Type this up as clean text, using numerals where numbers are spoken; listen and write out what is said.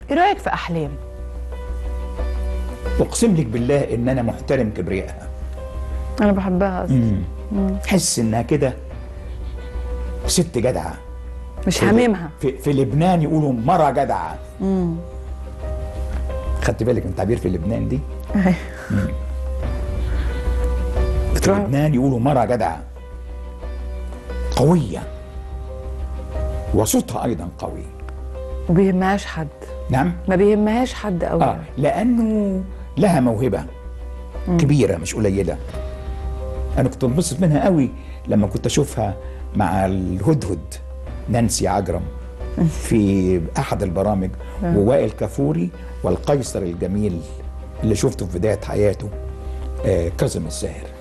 ايه رايك في احلام؟ اقسم لك بالله ان انا محترم كبريائها. انا بحبها اصلا. حس انها كده ست جدعه، مش هاممها. في لبنان يقولوا مرة جدعه. خدت بالك من تعبير في لبنان دي؟ في لبنان يقولوا مرة جدعه قويه، وصوتها ايضا قوي. ما بيهمهاش حد. نعم، ما بيهمهاش حد قوي. لانه لها موهبه كبيره مش قليله. انا كنت انبسط منها قوي لما كنت اشوفها مع الهدهد نانسي عجرم في احد البرامج، ووائل كفوري والقيصر الجميل اللي شفته في بدايه حياته كاظم الساهر.